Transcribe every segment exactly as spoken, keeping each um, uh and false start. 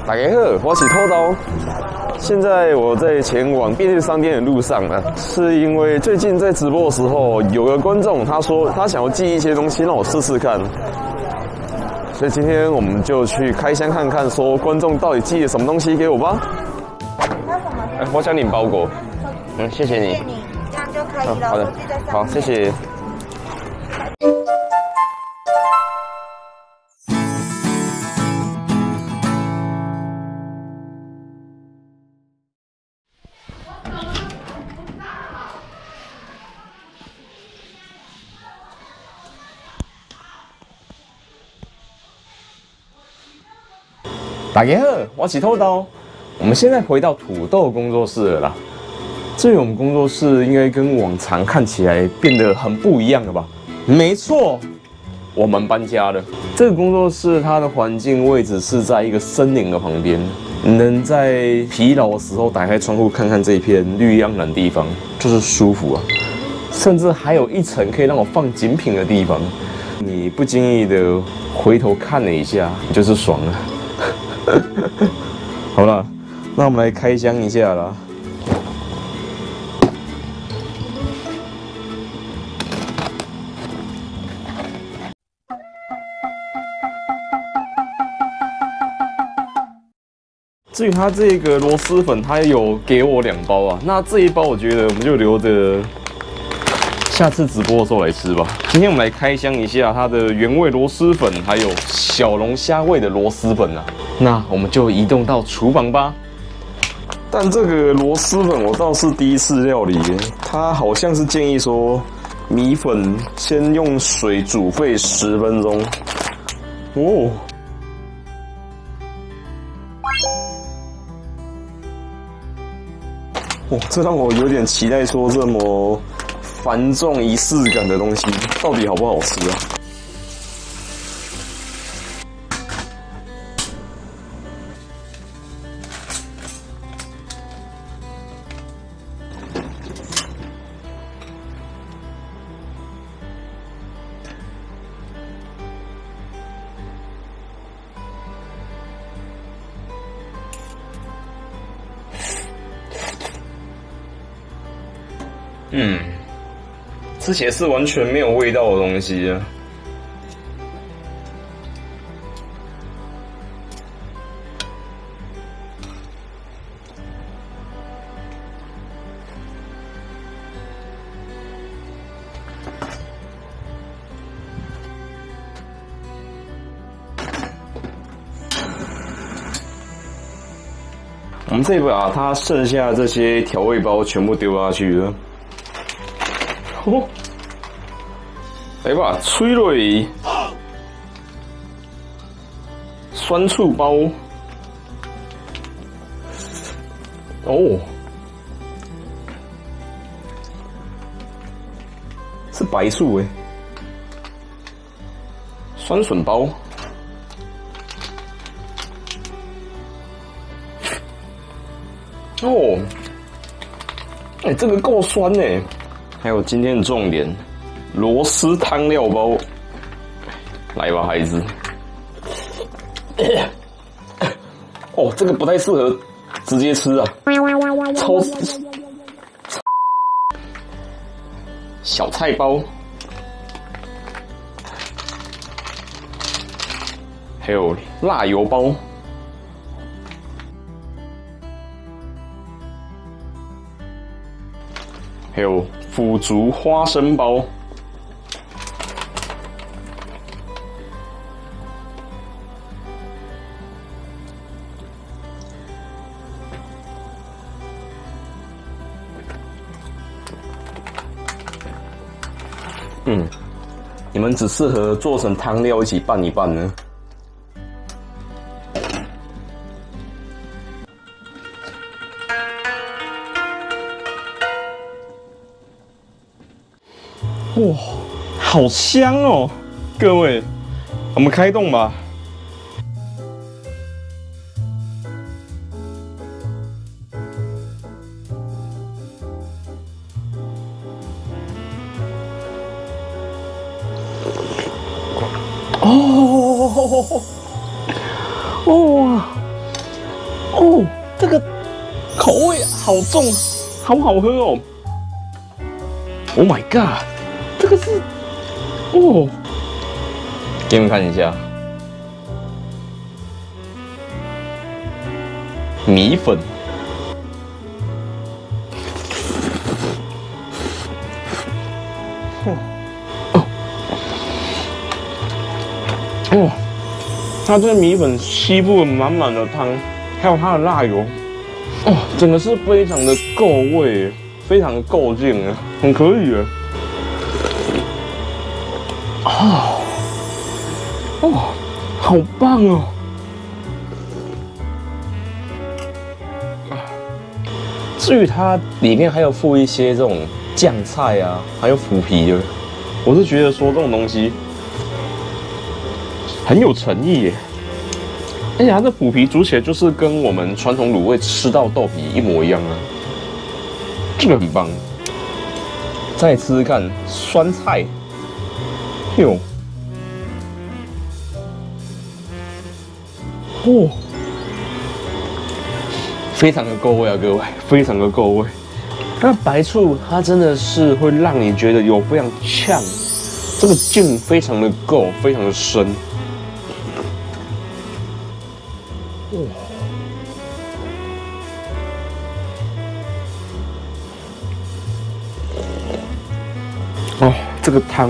大家好，我是偷刀。现在我在前往便利商店的路上呢，是因为最近在直播的时候，有个观众他说他想要寄一些东西让我试试看，所以今天我们就去开箱看看，说观众到底寄了什么东西给我吧。 那什么？ 哎，我想领包裹。嗯，谢谢你。 谢谢你，这样就可以了。 好的，好，谢谢。大家好，我是偷刀。我们现在回到土豆工作室了啦。这我们工作室应该跟往常看起来变得很不一样了吧？没错，我们搬家了。这个工作室它的环境位置是在一个森林的旁边，能在疲劳的时候打开窗户看看这一片绿意盎然的地方，就是舒服啊。甚至还有一层可以让我放精品的地方，你不经意的回头看了一下，你就是爽了。好了，那我们来开箱一下啦。至于它这个螺蛳粉，它有给我两包啊。那这一包我觉得我们就留着下次直播的时候来吃吧。今天我们来开箱一下它的原味螺蛳粉，还有小龙虾味的螺蛳粉啊。那我们就移动到厨房吧。但这个螺蛳粉我倒是第一次料理耶，它好像是建议说米粉先用水煮沸十分钟。哦。哇，这让我有点期待，说这么繁重仪式感的东西，到底好不好吃啊？嗯，吃起来是完全没有味道的东西啊。我们这把它剩下这些调味包全部丢下去了。哦，来吧，催泪酸醋包。哦，是白醋诶，酸笋包。哦，哎、欸，这个够酸诶。还有今天的重点，螺丝汤料包，来吧，孩子。哦，这个不太适合直接吃啊，超小菜包，还有辣油包。还有腐竹花生包，嗯，你们只适合做成汤料一起拌一拌呢。哇，好香哦！各位，我们开动吧。哦，哇， 哦，这个口味好重，好好喝哦。Oh my god， 这个是哦，给你们看一下米粉。哦，哦，它这个米粉吸附了满满的汤，还有它的辣油，哦，整个是非常的够味，非常的够劲啊，很可以啊。哦，哦，好棒哦！至于它里面还有附一些这种酱菜啊，还有腐皮的，我是觉得说这种东西很有诚意耶。而且它的腐皮煮起来就是跟我们传统卤味吃到豆皮一模一样啊，这个很棒。再吃吃看酸菜，哟，哦。非常的够味啊，各位，非常的够味。那白醋它真的是会让你觉得有非常呛，这个劲非常的够，非常的深。哇！哦，这个汤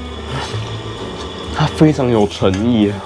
它非常有诚意啊。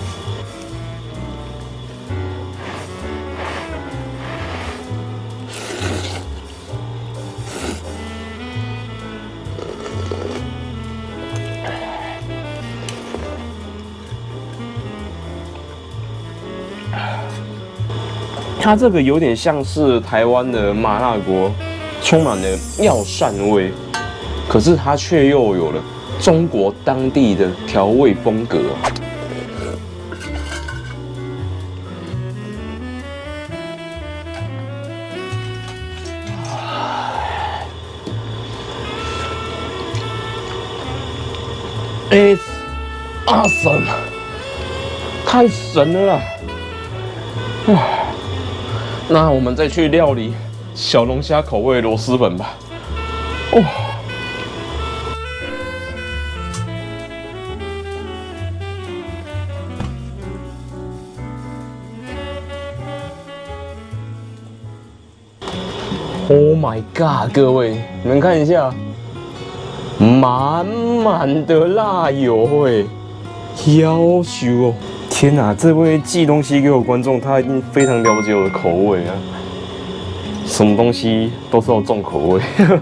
它这个有点像是台湾的麻辣锅，充满了药膳味，可是它却又有了中国当地的调味风格。It's awesome， 太神了啦！哇！那我们再去料理小龙虾口味螺蛳粉吧。哦，Oh my god， 各位，你们看一下，满满的辣油哎，要求哦！天哪，这位寄东西给我观众，他一定非常了解我的口味啊！什么东西都是要重口味。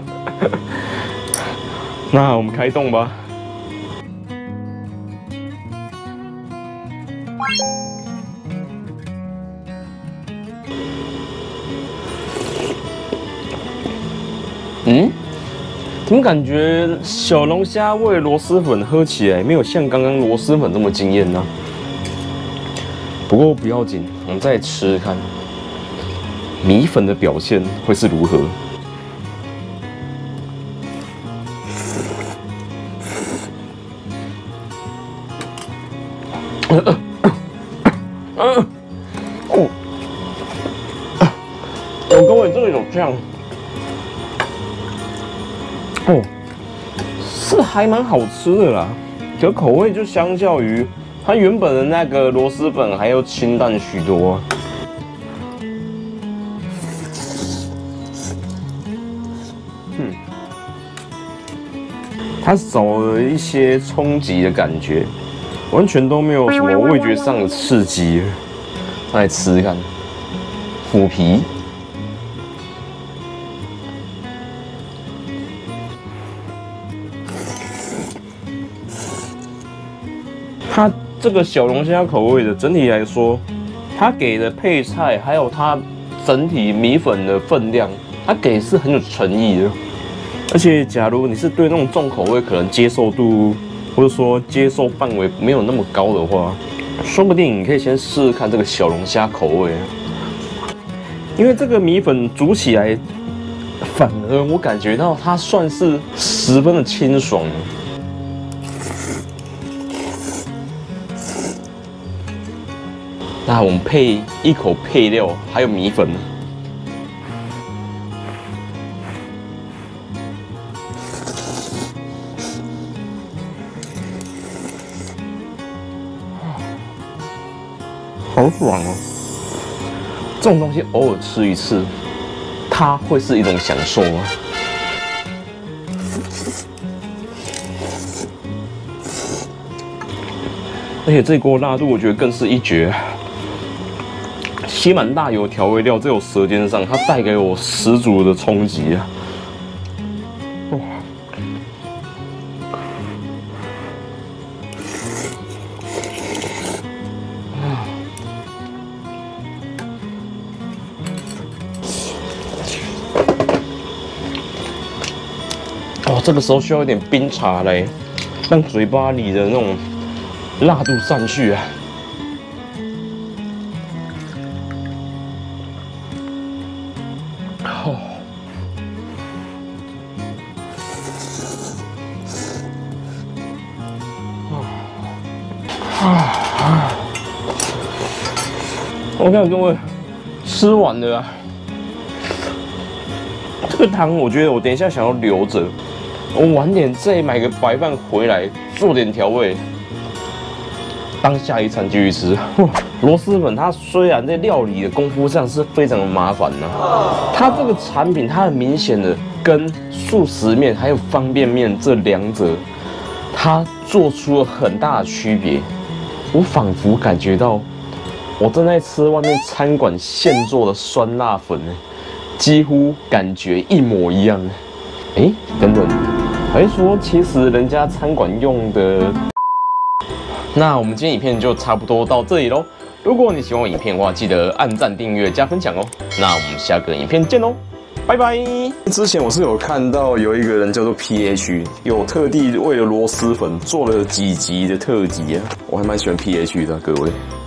那我们开动吧。嗯？怎么感觉小龙虾味螺蛳粉喝起来没有像刚刚螺蛳粉这么惊艳呢？不过不要紧，我们再吃看米粉的表现会是如何。呃呃哦，哦，各位这个有酱，哦，是还蛮好吃的啦，可口味就相较于它原本的那个螺蛳粉还要清淡许多。嗯，它少了一些冲击的感觉，完全都没有什么味觉上的刺激。再来吃吃看腐皮。它这个小龙虾口味的整体来说，它给的配菜还有它整体米粉的分量，它给是很有诚意的。而且，假如你是对那种重口味可能接受度或者说接受范围没有那么高的话，说不定你可以先试试看这个小龙虾口味，因为这个米粉煮起来，反而我感觉到它算是十分的清爽。 那我们配一口配料，还有米粉。好爽哦！这种东西偶尔吃一次，它会是一种享受啊。而且这锅辣度我觉得更是一绝，吸满大油调味料，在我舌尖上，它带给我十足的冲击啊！哇！哦，这个时候需要一点冰茶来让嘴巴里的那种辣度散去啊！哦，啊！我看各位吃完了啊，这个汤我觉得我等一下想要留着，我晚点再买个白饭回来做点调味。当下一餐继续吃。螺蛳粉它虽然在料理的功夫上是非常的麻烦呢、啊，它这个产品它很明显的跟速食面还有方便面这两者，它做出了很大的区别。我仿佛感觉到我正在吃外面餐馆现做的酸辣粉，几乎感觉一模一样。哎、欸，等等，还是说其实人家餐馆用的？那我们今天影片就差不多到这里喽。如果你喜欢我影片的话，记得按赞、订阅、加分享哦。那我们下个影片见喽，拜拜。之前我是有看到有一个人叫做 P H， 有特地为了螺蛳粉做了几集的特辑啊，我还蛮喜欢 P H 的，各位。